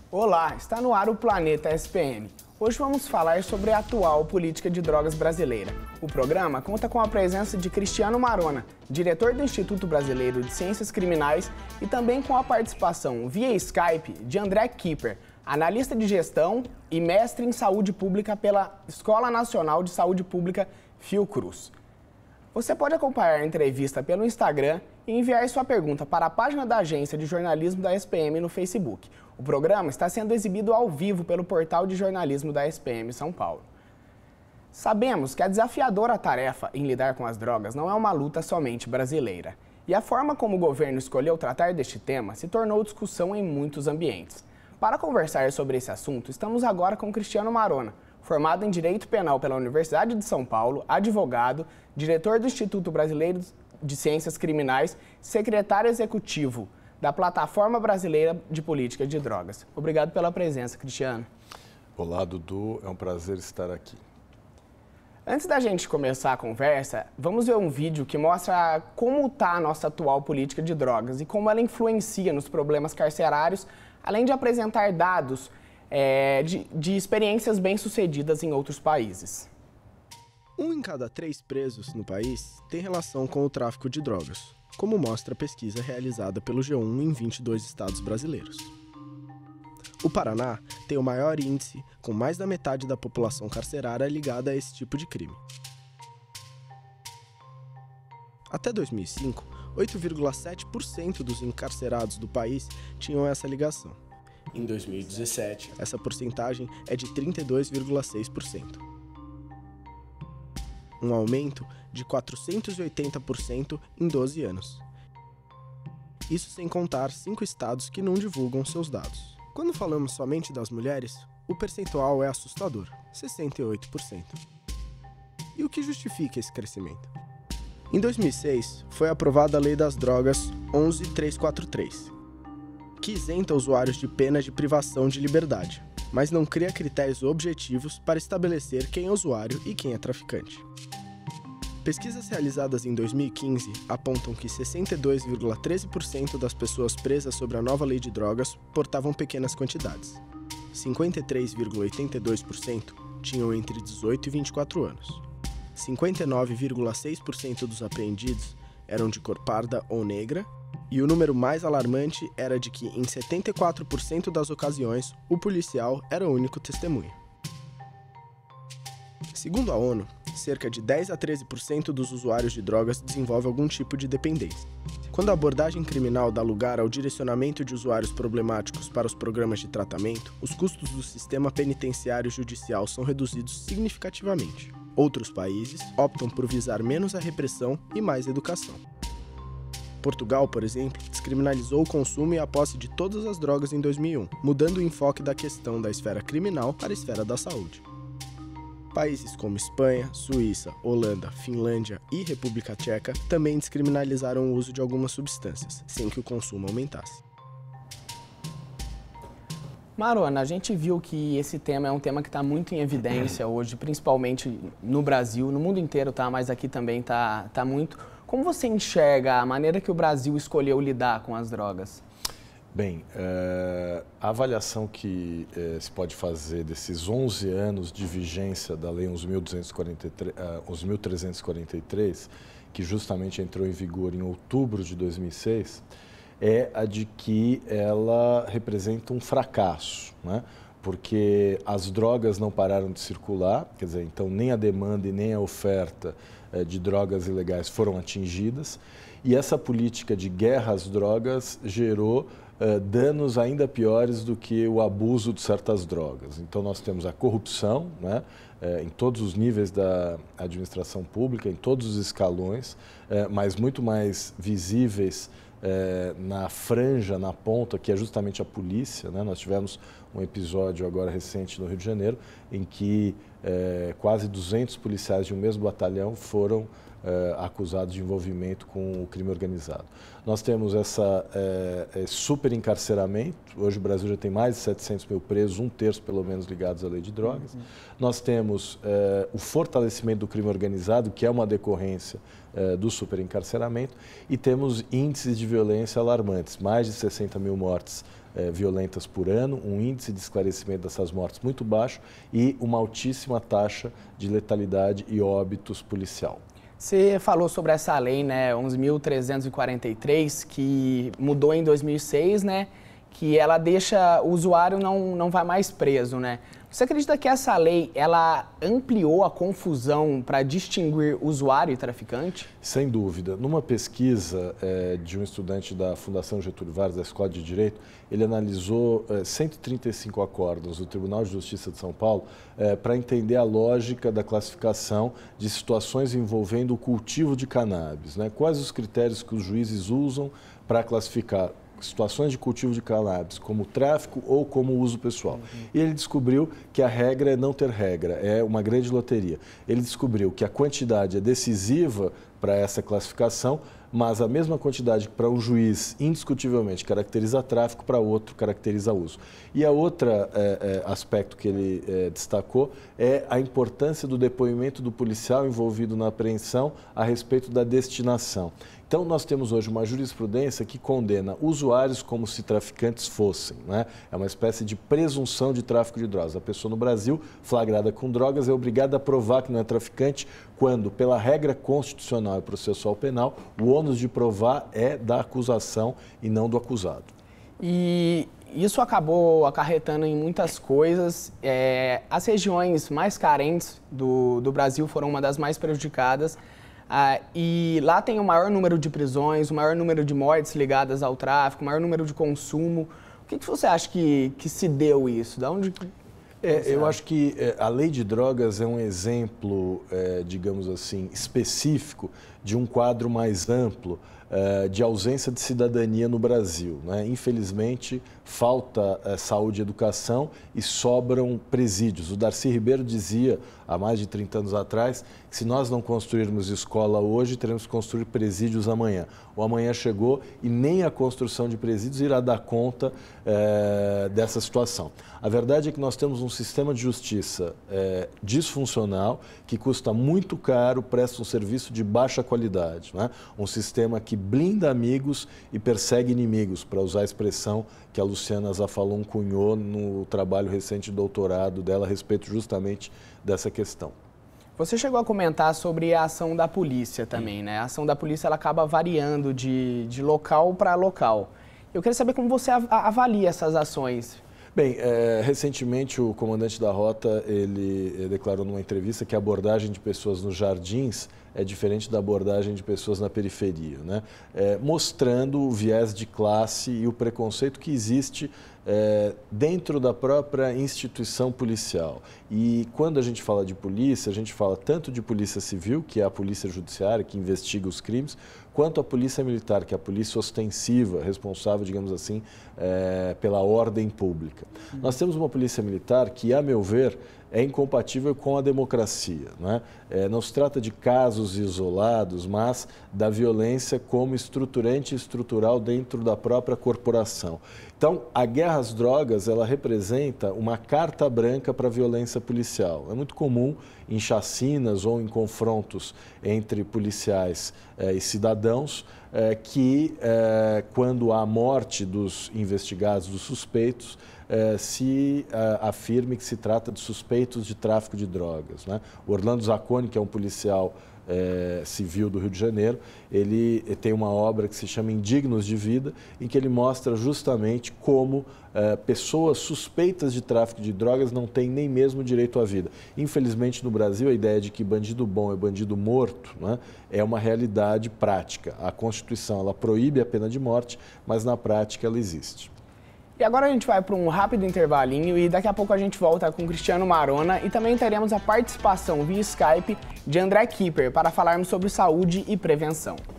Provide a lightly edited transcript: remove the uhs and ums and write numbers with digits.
Olá, está no ar o Planeta SPM. Hoje vamos falar sobre a atual política de drogas brasileira. O programa conta com a presença de Cristiano Marona, diretor do Instituto Brasileiro de Ciências Criminais, e também com a participação via Skype de André Kipper, analista de gestão e mestre em saúde pública pela Escola Nacional de Saúde Pública Fiocruz. Você pode acompanhar a entrevista pelo Instagram e enviar sua pergunta para a página da Agência de Jornalismo da SPM no Facebook. O programa está sendo exibido ao vivo pelo portal de jornalismo da SPM São Paulo. Sabemos que a desafiadora tarefa em lidar com as drogas não é uma luta somente brasileira. E a forma como o governo escolheu tratar deste tema se tornou discussão em muitos ambientes. Para conversar sobre esse assunto, estamos agora com Cristiano Marona, formado em Direito Penal pela Universidade de São Paulo, advogado, diretor do Instituto Brasileiro de Ciências Criminais, secretário executivo da Plataforma Brasileira de Política de Drogas. Obrigado pela presença, Cristiano. Olá, Dudu. É um prazer estar aqui. Antes da gente começar a conversa, vamos ver um vídeo que mostra como está a nossa atual política de drogas e como ela influencia nos problemas carcerários, além de apresentar dados de experiências bem-sucedidas em outros países. 1 em cada 3 presos no país tem relação com o tráfico de drogas, como mostra a pesquisa realizada pelo G1 em 22 estados brasileiros. O Paraná tem o maior índice, com mais da metade da população carcerária ligada a esse tipo de crime. Até 2005, 8,7% dos encarcerados do país tinham essa ligação. Em 2017, essa porcentagem é de 32,6%. Um aumento de 480% em 12 anos. Isso sem contar 5 estados que não divulgam seus dados. Quando falamos somente das mulheres, o percentual é assustador, 68%. E o que justifica esse crescimento? Em 2006, foi aprovada a Lei das Drogas 11343, que isenta usuários de penas de privação de liberdade, mas não cria critérios objetivos para estabelecer quem é usuário e quem é traficante. Pesquisas realizadas em 2015 apontam que 62,13% das pessoas presas sob a nova lei de drogas portavam pequenas quantidades. 53,82% tinham entre 18 e 24 anos. 59,6% dos apreendidos eram de cor parda ou negra, e o número mais alarmante era de que, em 74% das ocasiões, o policial era o único testemunha. Segundo a ONU, cerca de 10 a 13% dos usuários de drogas desenvolve algum tipo de dependência. Quando a abordagem criminal dá lugar ao direcionamento de usuários problemáticos para os programas de tratamento, os custos do sistema penitenciário judicial são reduzidos significativamente. Outros países optam por visar menos a repressão e mais a educação. Portugal, por exemplo, descriminalizou o consumo e a posse de todas as drogas em 2001, mudando o enfoque da questão da esfera criminal para a esfera da saúde. Países como Espanha, Suíça, Holanda, Finlândia e República Tcheca também descriminalizaram o uso de algumas substâncias, sem que o consumo aumentasse. Marona, a gente viu que esse tema é um tema que está muito em evidência hoje, principalmente no Brasil, no mundo inteiro, tá? Mas aqui também tá muito. Como você enxerga a maneira que o Brasil escolheu lidar com as drogas? Bem, a avaliação que se pode fazer desses 11 anos de vigência da Lei 11.343, que justamente entrou em vigor em outubro de 2006, é a de que ela representa um fracasso, né? Porque as drogas não pararam de circular, quer dizer, então nem a demanda e nem a oferta de drogas ilegais foram atingidas, e essa política de guerra às drogas gerou danos ainda piores do que o abuso de certas drogas. Então nós temos a corrupção, né, em todos os níveis da administração pública, em todos os escalões, mas muito mais visíveis na franja, na ponta, que é justamente a polícia, né? Nós tivemos um episódio agora recente no Rio de Janeiro, em que quase 200 policiais de um mesmo batalhão foram acusados de envolvimento com o crime organizado. Nós temos esse super encarceramento. Hoje o Brasil já tem mais de 700 mil presos, 1/3 pelo menos ligados à lei de drogas. Nós temos o fortalecimento do crime organizado, que é uma decorrência do superencarceramento, e temos índices de violência alarmantes, mais de 60 mil mortes violentas por ano, um índice de esclarecimento dessas mortes muito baixo e uma altíssima taxa de letalidade e óbitos policial. Você falou sobre essa lei, né, 11.343, que mudou em 2006, né, que ela deixa o usuário não vai mais preso, né? Você acredita que essa lei, ela ampliou a confusão para distinguir usuário e traficante? Sem dúvida. Numa pesquisa de um estudante da Fundação Getúlio Vargas, da Escola de Direito, ele analisou 135 acórdãos do Tribunal de Justiça de São Paulo para entender a lógica da classificação de situações envolvendo o cultivo de cannabis, né? Quais os critérios que os juízes usam para classificar situações de cultivo de cannabis, como tráfico ou como uso pessoal. E ele descobriu que a regra é não ter regra, é uma grande loteria. Ele descobriu que a quantidade é decisiva para essa classificação, mas a mesma quantidade que para um juiz indiscutivelmente caracteriza tráfico, para outro caracteriza uso. E a outra aspecto que ele destacou é a importância do depoimento do policial envolvido na apreensão a respeito da destinação. Então, nós temos hoje uma jurisprudência que condena usuários como se traficantes fossem, né? É uma espécie de presunção de tráfico de drogas. A pessoa no Brasil, flagrada com drogas, é obrigada a provar que não é traficante quando, pela regra constitucional e processual penal, o ônus de provar é da acusação e não do acusado. E isso acabou acarretando em muitas coisas. As regiões mais carentes do Brasil foram uma das mais prejudicadas. E lá tem o maior número de prisões, o maior número de mortes ligadas ao tráfico, o maior número de consumo. O que você acha que se deu isso? Da onde... eu acho que a lei de drogas é um exemplo, digamos assim, específico de um quadro mais amplo de ausência de cidadania no Brasil, né? Infelizmente, falta saúde e educação e sobram presídios. O Darcy Ribeiro dizia, há mais de 30 anos atrás, que se nós não construirmos escola hoje, teremos que construir presídios amanhã. O amanhã chegou e nem a construção de presídios irá dar conta dessa situação. A verdade é que nós temos um sistema de justiça disfuncional, que custa muito caro, presta um serviço de baixa qualidade, né? Um sistema que blinda amigos e persegue inimigos, para usar a expressão que a Luciana Zafalon cunhou no trabalho recente de doutorado dela a respeito justamente dessa questão. Você chegou a comentar sobre a ação da polícia também, né? A ação da polícia ela acaba variando de local para local. Eu queria saber como você avalia essas ações. Bem, recentemente o comandante da rota, ele declarou numa entrevista que a abordagem de pessoas nos jardins é diferente da abordagem de pessoas na periferia, né? Mostrando o viés de classe e o preconceito que existe dentro da própria instituição policial. E quando a gente fala de polícia, a gente fala tanto de polícia civil, que é a polícia judiciária, que investiga os crimes, quanto a polícia militar, que é a polícia ostensiva, responsável, digamos assim, pela ordem pública. Nós temos uma polícia militar que, a meu ver, é incompatível com a democracia, né? Não se trata de casos isolados, mas da violência como estruturante e estrutural dentro da própria corporação. Então, a guerra às drogas, ela representa uma carta branca para a violência policial. É muito comum em chacinas ou em confrontos entre policiais e cidadãos que, quando há morte dos investigados, dos suspeitos, se afirme que se trata de suspeitos de tráfico de drogas, né? O Orlando Zacconi, que é um policial civil do Rio de Janeiro, ele tem uma obra que se chama Indignos de Vida, em que ele mostra justamente como pessoas suspeitas de tráfico de drogas não têm nem mesmo direito à vida. Infelizmente, no Brasil, a ideia de que bandido bom é bandido morto, né, é uma realidade prática. A Constituição ela proíbe a pena de morte, mas na prática ela existe. E agora a gente vai para um rápido intervalinho e daqui a pouco a gente volta com Cristiano Marona e também teremos a participação via Skype de André Kipper para falarmos sobre saúde e prevenção.